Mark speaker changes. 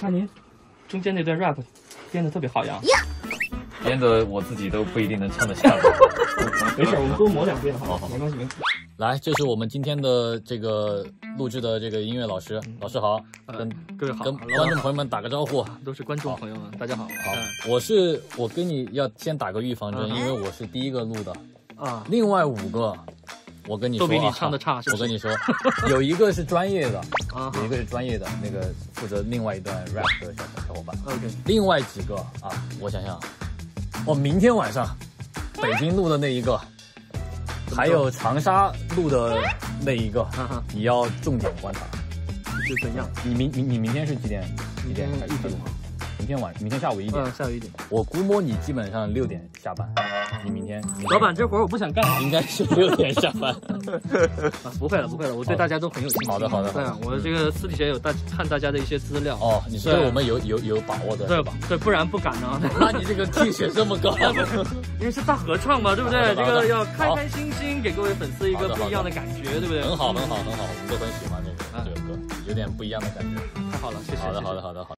Speaker 1: 看您中间那段 rap 编的特别好呀，
Speaker 2: 编的我自己都不一定能唱得下。
Speaker 1: 没事，我们多磨两遍好，没关系。
Speaker 2: 来，这是我们今天的这个录制的这个音乐老师，老师好，
Speaker 1: 各位好，
Speaker 2: 跟观众朋友们打个招呼。
Speaker 1: 都是观众朋友们，大家好。
Speaker 2: 好，我跟你要先打个预防针，因为我是第一个录的
Speaker 1: 啊，
Speaker 2: 另外5个。我跟你说，
Speaker 1: 都比你唱的差。
Speaker 2: 我跟你说，有一个是专业的，
Speaker 1: 啊，
Speaker 2: 有一个是专业的，那个负责另外一段 rap 的小伙伴。
Speaker 1: OK，
Speaker 2: 另外几个啊，我想想，明天晚上北京录的那一个，还有长沙录的那一个，你要重点观察。
Speaker 1: 是怎样？
Speaker 2: 你明天是几点开始录？明天下午1点。
Speaker 1: 下午1点。我
Speaker 2: 估摸你基本上6点下班。你明天
Speaker 1: 老板，这活我不想干，
Speaker 2: 应该是6点下班。
Speaker 1: 不会了，我对大家都很有信心。
Speaker 2: 好的。
Speaker 1: 对，我这个私底下有看大家的一些资料。
Speaker 2: 哦，你是对我们有把握的。
Speaker 1: 对，不然不敢呢。
Speaker 2: 那你这个 T 恤这么高，
Speaker 1: 因为是大合唱嘛，对不对？这个要开开心心，给各位粉丝一个不一样的感觉，对不对？
Speaker 2: 很好，我们都很喜欢这个歌，有点不一样的感觉。
Speaker 1: 太好了，谢谢。
Speaker 2: 好的。